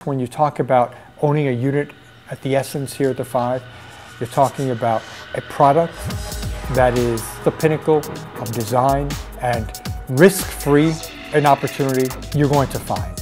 When you talk about owning a unit at the essence here at the Five, you're talking about a product that is the pinnacle of design and risk-free an opportunity you're going to find.